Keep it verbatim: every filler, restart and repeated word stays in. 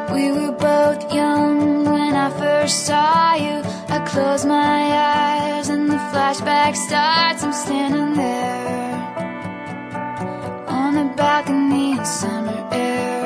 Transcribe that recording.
We were both young when I first saw you. I close my eyes and the flashback starts. I'm standing there on the balcony in summer air.